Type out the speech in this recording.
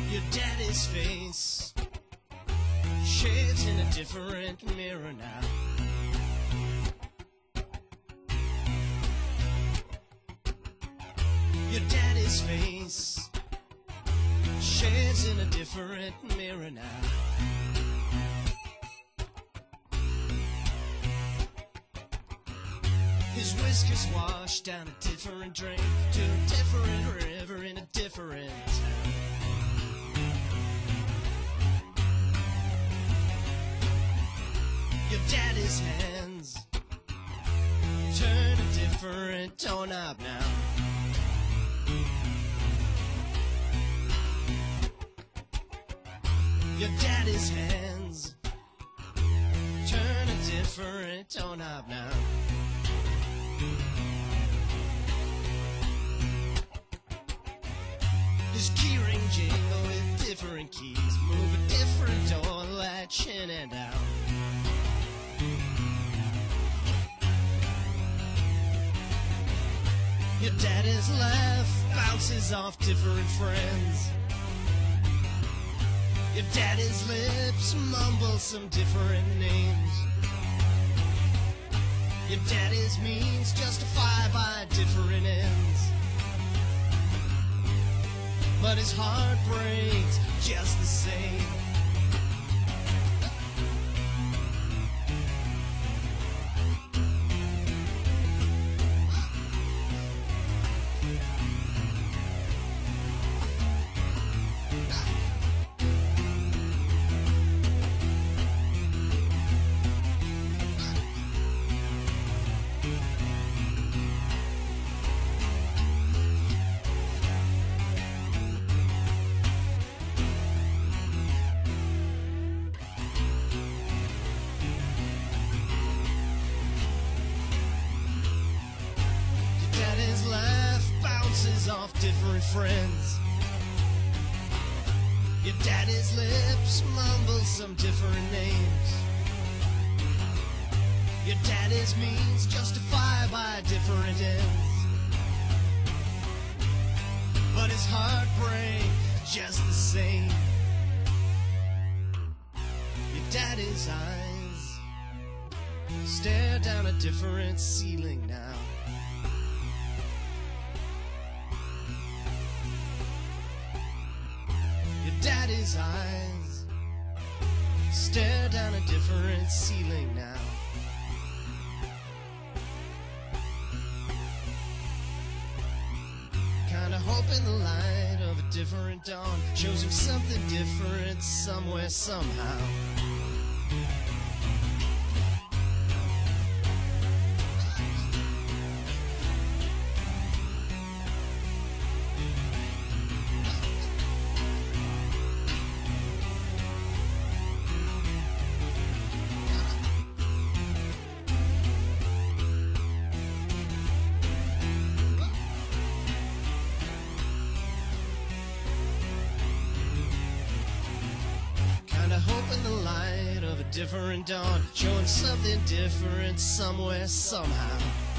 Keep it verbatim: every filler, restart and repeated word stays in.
Your daddy's face shades in a different mirror now. Your daddy's face shades in a different mirror now. His whiskers washed down a different drain to a different river in a different town. Your daddy's hands turn a different tone up now. Your daddy's hands turn a different tone up now. His keyring jingle with different keys, move a different door, latch in and out. Your daddy's laugh bounces off different friends. Your daddy's lips mumble some different names. Your daddy's means justify by different ends. But his heart breaks just the same. Off different friends. Your daddy's lips mumble some different names. Your daddy's means justify by different ends. But his heart breaks just the same. Your daddy's eyes stare down a different ceiling now. Daddy's eyes stare down a different ceiling now. Kinda hoping the light of a different dawn shows him something different somewhere, somehow. Hoping the light of a different dawn showing something different somewhere, somehow.